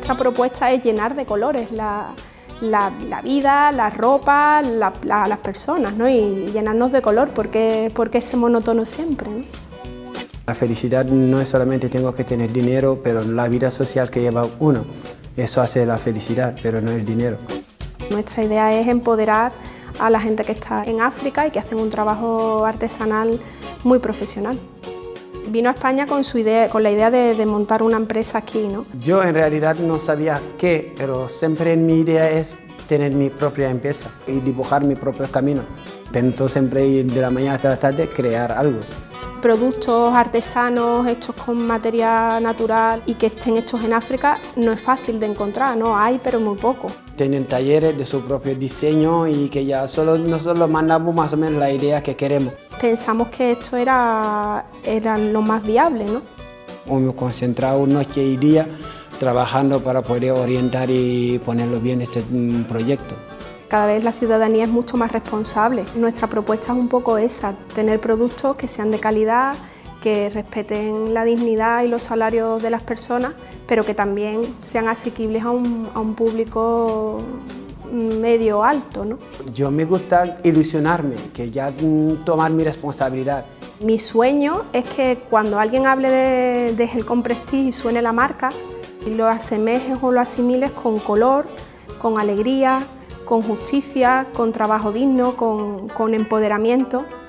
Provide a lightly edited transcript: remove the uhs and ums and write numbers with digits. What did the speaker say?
Nuestra propuesta es llenar de colores la vida, la ropa, las personas, ¿no? Y llenarnos de color, porque ese monótono siempre, ¿no? La felicidad no es solamente tengo que tener dinero, pero la vida social que lleva uno. Eso hace la felicidad, pero no el dinero. Nuestra idea es empoderar a la gente que está en África y que hacen un trabajo artesanal muy profesional. Vino a España con la idea de montar una empresa aquí, ¿no? Yo en realidad no sabía qué, pero siempre mi idea es tener mi propia empresa y dibujar mi propio camino. Pienso siempre de la mañana hasta la tarde crear algo. Productos artesanos hechos con materia natural y que estén hechos en África no es fácil de encontrar, ¿no? Hay, pero muy poco. Tienen talleres de su propio diseño y que ya nosotros mandamos más o menos la idea que queremos. Pensamos que esto era lo más viable, ¿no? Hemos concentrado noche y día trabajando para poder orientar y ponerlo bien este proyecto. Cada vez la ciudadanía es mucho más responsable. Nuestra propuesta es un poco esa, tener productos que sean de calidad, que respeten la dignidad y los salarios de las personas, pero que también sean asequibles a un público medio alto, ¿no? Yo me gusta ilusionarme, que ya tomar mi responsabilidad. Mi sueño es que cuando alguien hable de Helcom Prestige y suene la marca, lo asemejes o lo asimiles con color, con alegría, con justicia, con trabajo digno, con empoderamiento.